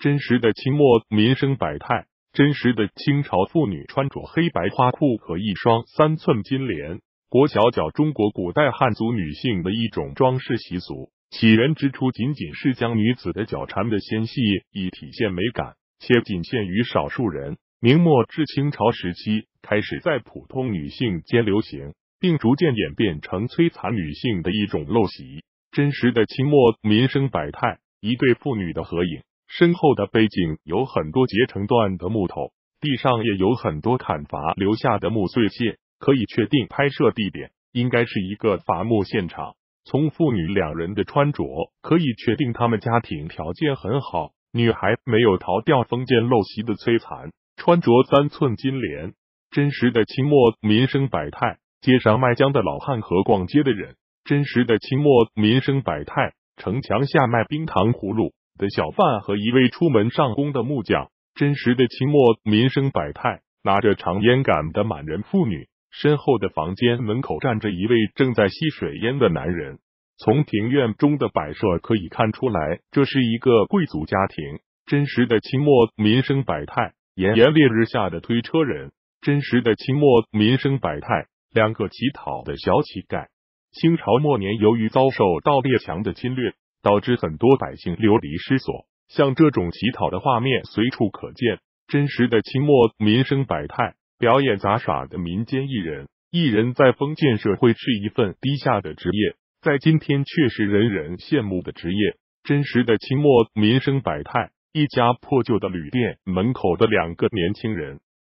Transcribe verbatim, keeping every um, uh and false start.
真实的清末民生百态，真实的清朝妇女穿着黑白花裤和一双三寸金莲。裹小脚，中国古代汉族女性的一种装饰习俗，起源之初仅仅是将女子的脚缠得纤细，以体现美感，且仅限于少数人。明末至清朝时期，开始在普通女性间流行，并逐渐演变成摧残女性的一种陋习。真实的清末民生百态，一对妇女的合影，身后的背景有很多截成段的木头，地上也有很多砍伐留下的木碎屑，可以确定拍摄地点应该是一个伐木现场。从父女两人的穿着，可以确定他们家庭条件很好，女孩没有逃掉封建陋习的摧残，穿着三寸金莲。真实的清末民生百态，街上卖姜的老汉和逛街的人。真实的清末民生百态，城墙下卖冰糖葫芦的小贩和一位出门上工的木匠。真实的清末民生百态，拿着长烟杆的满人妇女，身后的房间门口站着一位正在吸水烟的男人。从庭院中的摆设可以看出来，这是一个贵族家庭。真实的清末民生百态，炎炎烈日下的推车人。真实的清末民生百态，两个乞讨的小乞丐。清朝末年，由于遭受到列强的侵略，导致很多百姓流离失所，像这种乞讨的画面随处可见。真实的清末民生百态，表演杂耍的民间艺人。艺人在封建社会是一份低下的职业，在今天却是人人羡慕的职业。真实的清末民生百态，一家破旧的旅店门口的两个年轻人。